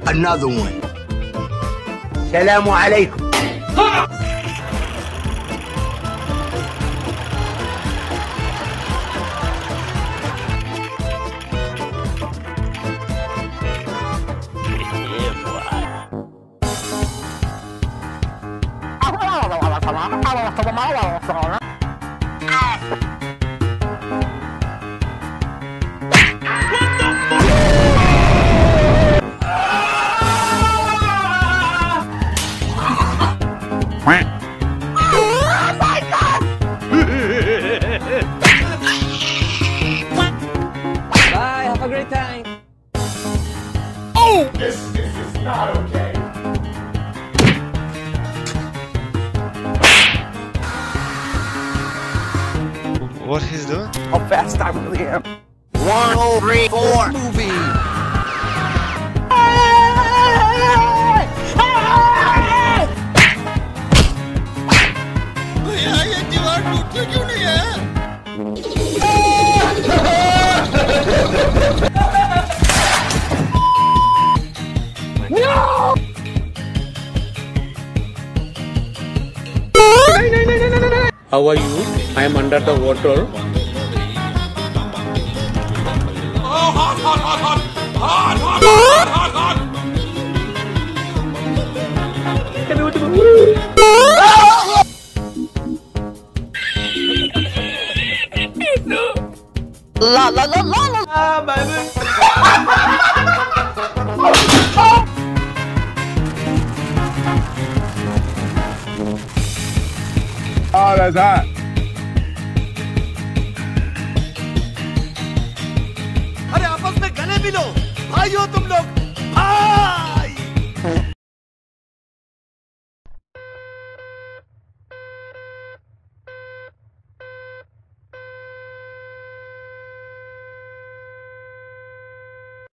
Another one. Salamu alaikum. Bye, have a great time. Oh! This is not okay. What he's doing? How fast I really am. 1034 movie. भैया ये दीवार टूटती क्यों नहीं है? How are you? I am under the water. La la la la la. Ah, baby. Oh, that's hot. अरे आपस में गले मिलो भाइयों तुम लोग